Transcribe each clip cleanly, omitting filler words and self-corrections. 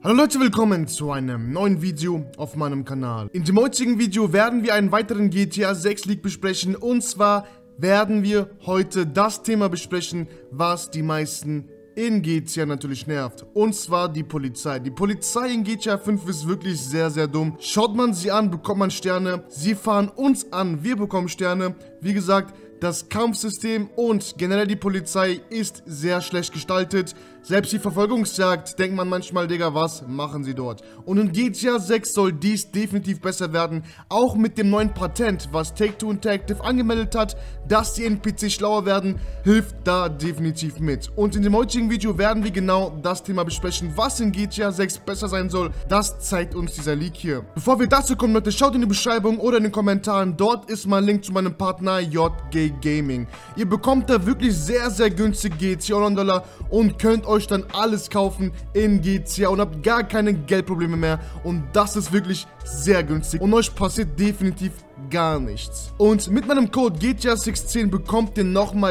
Hallo Leute, willkommen zu einem neuen Video auf meinem Kanal. In dem heutigen Video werden wir einen weiteren GTA 6 Leak besprechen, und zwar werden wir heute das Thema besprechen, was die meisten in GTA natürlich nervt, und zwar die Polizei. Die Polizei in GTA 5 ist wirklich sehr, sehr dumm. Schaut man sie an, bekommt man Sterne. Sie fahren uns an, wir bekommen Sterne. Wie gesagt, das Kampfsystem und generell die Polizei ist sehr schlecht gestaltet. Selbst die Verfolgungsjagd denkt man manchmal, Digga, was machen sie dort? Und in GTA 6 soll dies definitiv besser werden. Auch mit dem neuen Patent, was Take-Two Interactive angemeldet hat, dass die NPCs schlauer werden, hilft da definitiv mit. Und in dem heutigen Video werden wir genau das Thema besprechen, was in GTA 6 besser sein soll. Das zeigt uns dieser Leak hier. Bevor wir dazu kommen, Leute, schaut in die Beschreibung oder in den Kommentaren. Dort ist mein Link zu meinem Partner JG Gaming. Ihr bekommt da wirklich sehr, sehr günstig GTA Online und könnt euch dann alles kaufen in GTA und habt gar keine Geldprobleme mehr, und das ist wirklich sehr günstig und euch passiert definitiv gar nichts. Und mit meinem Code GTA610 bekommt ihr nochmal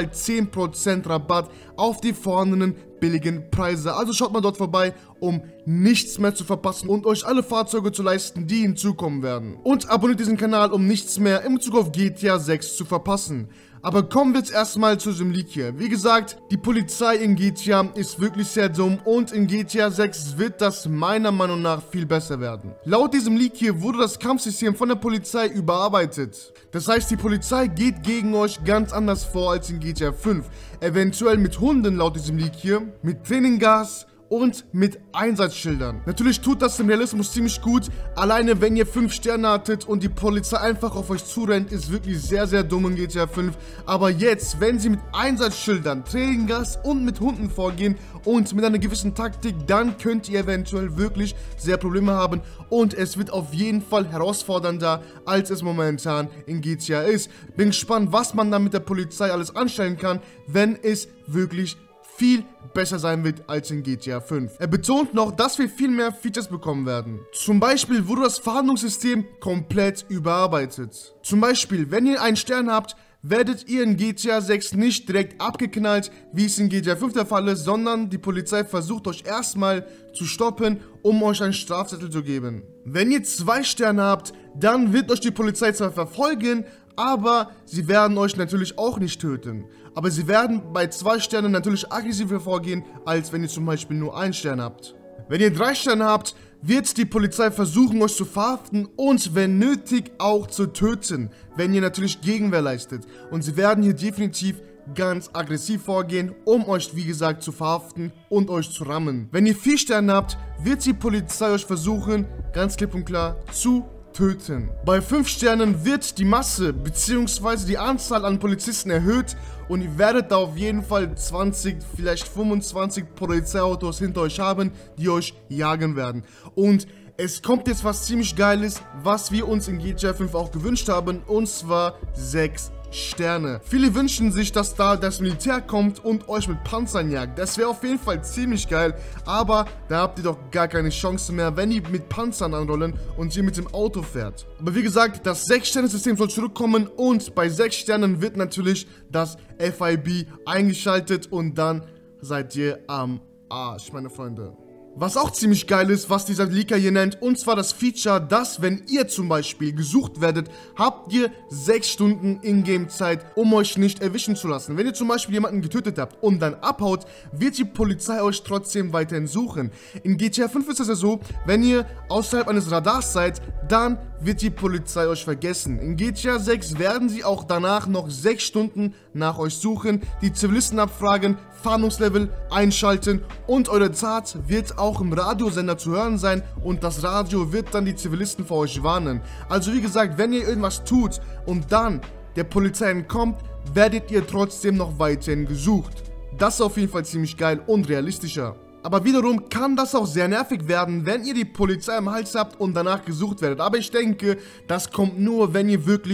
10% Rabatt auf die vorhandenen billigen Preise. Also schaut mal dort vorbei, um nichts mehr zu verpassen und euch alle Fahrzeuge zu leisten, die hinzukommen werden. Und abonniert diesen Kanal, um nichts mehr in Bezug auf GTA 6 zu verpassen. Aber kommen wir jetzt erstmal zu diesem Leak hier. Wie gesagt, die Polizei in GTA ist wirklich sehr dumm, und in GTA 6 wird das meiner Meinung nach viel besser werden. Laut diesem Leak hier wurde das Kampfsystem von der Polizei überarbeitet. Das heißt, die Polizei geht gegen euch ganz anders vor als in GTA 5. Eventuell mit Hunden laut diesem Leak hier, mit Tränengas und mit Einsatzschildern. Natürlich tut das dem Realismus ziemlich gut. Alleine wenn ihr 5 Sterne hattet und die Polizei einfach auf euch zurennt, ist wirklich sehr, sehr dumm in GTA 5. Aber jetzt, wenn sie mit Einsatzschildern, Tränengas und mit Hunden vorgehen und mit einer gewissen Taktik, dann könnt ihr eventuell wirklich sehr Probleme haben, und es wird auf jeden Fall herausfordernder, als es momentan in GTA ist. Bin gespannt, was man dann mit der Polizei alles anstellen kann, wenn es wirklich viel besser sein wird als in GTA 5. Er betont noch, dass wir viel mehr Features bekommen werden. Zum Beispiel wurde das Verhandlungssystem komplett überarbeitet. Zum Beispiel, wenn ihr einen Stern habt, werdet ihr in GTA 6 nicht direkt abgeknallt, wie es in GTA 5 der Fall ist, sondern die Polizei versucht euch erstmal zu stoppen, um euch einen Strafzettel zu geben. Wenn ihr 2 Sterne habt, dann wird euch die Polizei zwar verfolgen, aber sie werden euch natürlich auch nicht töten. Aber sie werden bei 2 Sternen natürlich aggressiver vorgehen, als wenn ihr zum Beispiel nur 1 Stern habt. Wenn ihr 3 Sterne habt, wird die Polizei versuchen, euch zu verhaften und wenn nötig auch zu töten, wenn ihr natürlich Gegenwehr leistet. Und sie werden hier definitiv ganz aggressiv vorgehen, um euch wie gesagt zu verhaften und euch zu rammen. Wenn ihr 4 Sterne habt, wird die Polizei euch versuchen, ganz klipp und klar, zu töten. Bei 5 Sternen wird die Masse bzw. die Anzahl an Polizisten erhöht, und ihr werdet da auf jeden Fall 20, vielleicht 25 Polizeiautos hinter euch haben, die euch jagen werden. Und es kommt jetzt was ziemlich Geiles, was wir uns in GTA 5 auch gewünscht haben, und zwar 6 Sterne. Viele wünschen sich, dass da das Militär kommt und euch mit Panzern jagt. Das wäre auf jeden Fall ziemlich geil, aber da habt ihr doch gar keine Chance mehr, wenn die mit Panzern anrollen und ihr mit dem Auto fährt. Aber wie gesagt, das 6-Sterne-System soll zurückkommen, und bei 6 Sternen wird natürlich das FIB eingeschaltet und dann seid ihr am Arsch, meine Freunde. Was auch ziemlich geil ist, was dieser Leaker hier nennt, und zwar das Feature, dass wenn ihr zum Beispiel gesucht werdet, habt ihr 6 Stunden Ingame-Zeit, um euch nicht erwischen zu lassen. Wenn ihr zum Beispiel jemanden getötet habt und dann abhaut, wird die Polizei euch trotzdem weiterhin suchen. In GTA 5 ist es ja so, wenn ihr außerhalb eines Radars seid, dann wird die Polizei euch vergessen. In GTA 6 werden sie auch danach noch 6 Stunden nach euch suchen, die Zivilisten abfragen, Fahndungslevel einschalten, und eure Tat wird auch im Radiosender zu hören sein, und das Radio wird dann die Zivilisten vor euch warnen. Also wie gesagt, wenn ihr irgendwas tut und dann der Polizei entkommt, werdet ihr trotzdem noch weiterhin gesucht. Das ist auf jeden Fall ziemlich geil und realistischer. Aber wiederum kann das auch sehr nervig werden, wenn ihr die Polizei am Hals habt und danach gesucht werdet. Aber ich denke, das kommt nur, wenn ihr wirklich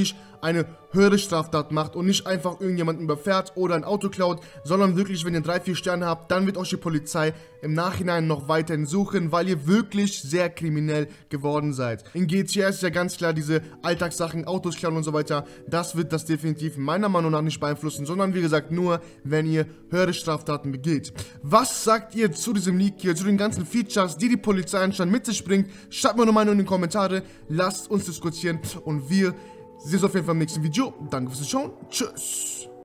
eine höhere Straftat macht und nicht einfach irgendjemanden überfährt oder ein Auto klaut, sondern wirklich, wenn ihr 3, 4 Sterne habt, dann wird euch die Polizei im Nachhinein noch weiterhin suchen, weil ihr wirklich sehr kriminell geworden seid. In GTA ist ja ganz klar diese Alltagssachen, Autos klauen und so weiter, das wird das definitiv meiner Meinung nach nicht beeinflussen, sondern wie gesagt nur, wenn ihr höhere Straftaten begeht. Was sagt ihr zu diesem Leak hier, zu den ganzen Features, die die Polizei anscheinend mit sich bringt? Schreibt mir eine Meinung in die Kommentare, lasst uns diskutieren und wir sehen uns auf jeden Fall im nächsten Video. Danke fürs Zuschauen, tschüss!